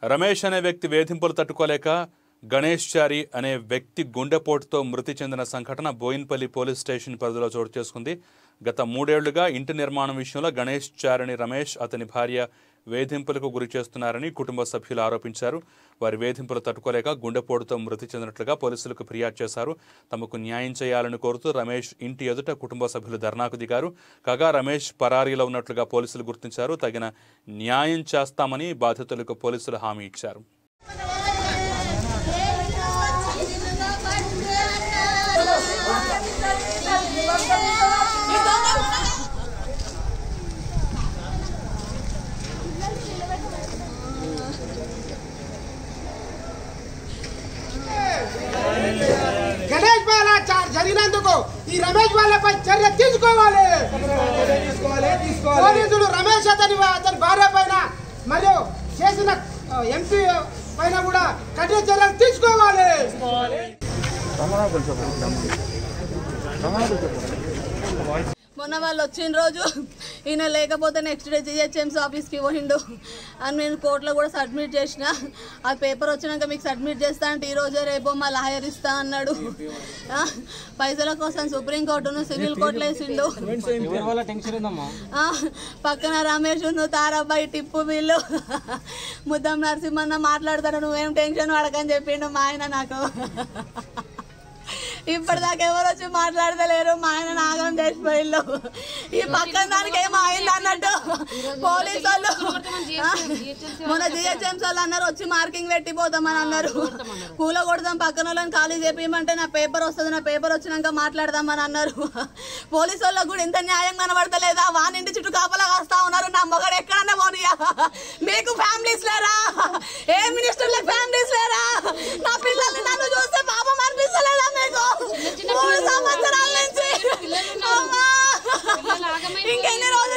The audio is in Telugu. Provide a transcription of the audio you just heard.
రమేష్ అనే వ్యక్తి వేధింపులు తట్టుకోలేక గణేష్ చారి అనే వ్యక్తి గుండెపోటుతో మృతి చెందిన సంఘటన బోయిన్పల్లి పోలీస్ స్టేషన్ పరిధిలో చోటు చేసుకుంది. గత 3 ఏళ్లుగా ఇంటి నిర్మాణం విషయంలో గణేష్ చారిని రమేష్ అతని భార్య వేధింపులకు గురి చేస్తున్నారని కుటుంబ సభ్యులు ఆరోపించారు. వారి వేధింపులు తట్టుకోలేక గుండెపోటుతో మృతి చెందినట్లుగా పోలీసులకు ఫిర్యాదు చేశారు. తమకు న్యాయం చేయాలని కోరుతూ రమేష్ ఇంటి ఎదుట కుటుంబ సభ్యులు ధర్నాకు దిగారు. కాగా రమేష్ పరారీలో ఉన్నట్లుగా పోలీసులు గుర్తించారు. తగిన న్యాయం చేస్తామని బాధితులకు పోలీసులు హామీ ఇచ్చారు. గణేష్ బాలాచార్ జరిగినందుకు ఈ రమేష్ వాళ్ళపై చర్య తీసుకోవాలి. పోలీసులు రమేష్ అతని భార్య పైన మరియు చేసిన ఎంపీ పైన కూడా కఠిన చర్యలు తీసుకోవాలి. మొన్న వాళ్ళు వచ్చిన రోజు ఈయన లేకపోతే నెక్స్ట్ డే జిహెచ్ఎంసీ ఆఫీస్కి పోయిండు అని నేను కోర్టులో కూడా సబ్మిట్ చేసిన. ఆ పేపర్ వచ్చినాక మీకు సబ్మిట్ చేస్తా అంటే ఈరోజు రేపో మా లాయర్ ఇస్తా అన్నాడు. పైసల కోసం సుప్రీంకోర్టును సివిల్ కోర్టులో వేసిండు. పక్కన రమేష్ తారాబాయి టిప్పు వీళ్ళు ముద్దం నరసింహన్న మాట్లాడతారు, నువ్వేం టెన్షన్ పడకని చెప్పిండు మా ఆయన నాకు. ఇప్పటిదాకా ఎవరు వచ్చి మాట్లాడతలేరు. మా ఆయన నాగం చేసిపోయిళ్ళు. ఈ పక్కన దానికి ఏమో అయింది అన్నట్టు పోలీసు వాళ్ళు మొన్న జిహెచ్ఎంసీ వాళ్ళు అన్నారు వచ్చి మార్కింగ్ పెట్టిపోతామని అన్నారు. కూల కొడదాం పక్కన వాళ్ళని ఖాళీ చెప్పమంటే నా పేపర్ వస్తుంది, నా పేపర్ వచ్చినాక మాట్లాడదామని అన్నారు. పోలీసు వాళ్ళకు కూడా ఇంత న్యాయం కనబడతలేదా? వానింటి చుట్టూ కాపలా కాస్తా ఉన్నారు. నా మొగడు ఎక్కడన్నా పోనీయా? మీకు ఫ్యామిలీస్ లేరా? ఏ మినిస్టర్లకు ఫ్యామిలీస్ లేరా? నా పిల్లల్ని నన్ను చూస్తే పాపం అనిపిస్తలేదా మీకు? 3 సంవత్సరాల నుంచి ఇంకెన్ని రోజులు